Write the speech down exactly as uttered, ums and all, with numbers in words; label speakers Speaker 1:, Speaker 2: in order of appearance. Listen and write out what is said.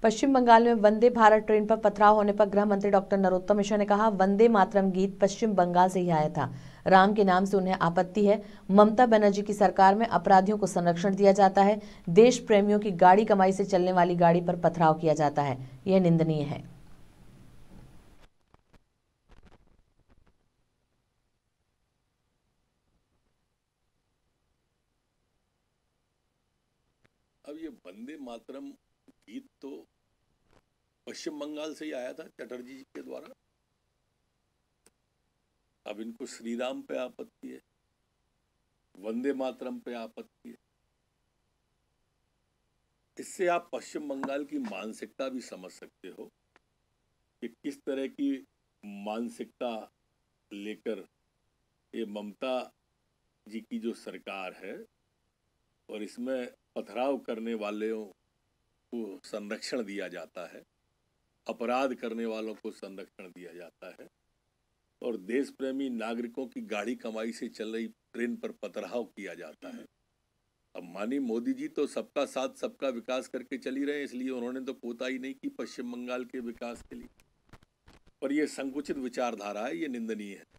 Speaker 1: पश्चिम बंगाल में वंदे भारत ट्रेन पर पथराव होने पर गृह मंत्री डॉक्टर नरोत्तम मिश्रा ने कहा, वंदे मातरम गीत पश्चिम बंगाल से ही आया था। राम के नाम से उन्हें आपत्ति है। ममता बनर्जी की सरकार में अपराधियों को संरक्षण दिया जाता है। देश प्रेमियों की गाड़ी कमाई से चलने वाली गाड़ी पर पथराव किया जाता है। यह निंदनीय है।
Speaker 2: अब ये वंदे मातरम गीत तो पश्चिम बंगाल से ही आया था चटर्जी जी के द्वारा। अब इनको श्री राम पे आपत्ति है, वंदे मातरम पे आपत्ति है। इससे आप पश्चिम बंगाल की मानसिकता भी समझ सकते हो कि किस तरह की मानसिकता लेकर ये ममता जी की जो सरकार है, और इसमें पथराव करने वालों को संरक्षण दिया जाता है, अपराध करने वालों को संरक्षण दिया जाता है, और देश प्रेमी नागरिकों की गाड़ी कमाई से चल रही ट्रेन पर पथराव किया जाता है। अब मानी मोदी जी तो सबका साथ सबका विकास करके चली रहे, इसलिए उन्होंने तो कोताही नहीं की पश्चिम बंगाल के विकास के लिए। पर यह संकुचित विचारधारा है, ये निंदनीय है।